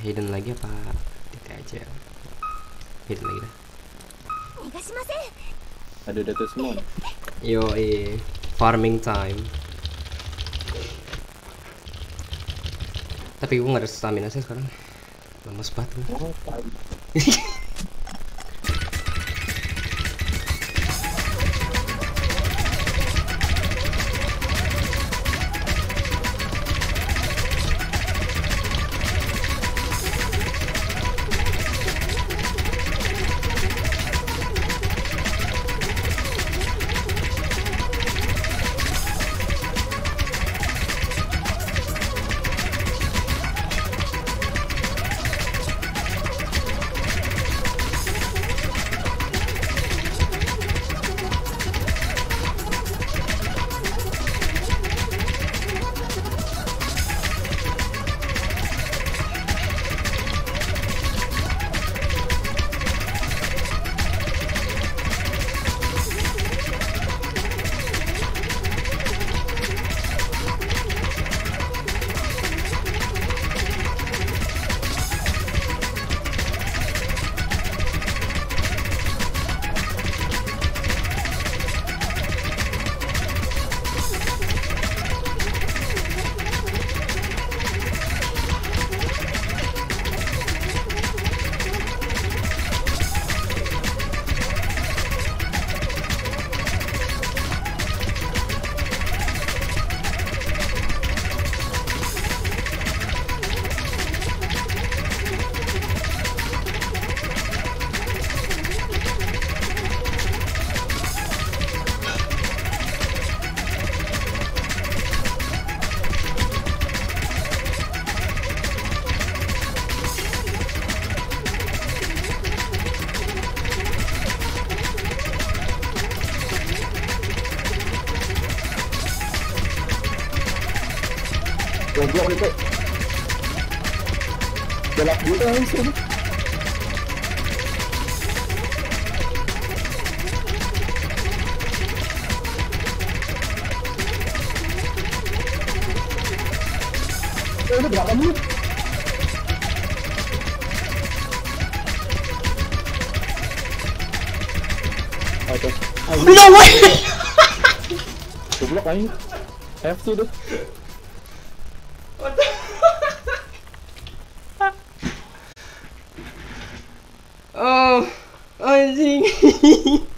hidden lagi apa titik aja? Hidden lagi dah. Ada data semua. Yo, farming time. Tapi gue nggak ada stamina sih sekarang. Lemes banget gue. Oh, goblok itu. Galak juga langsung. Udah berapa menit? Oke. No way. Goblok aing. FC tuh. Oh, anjing.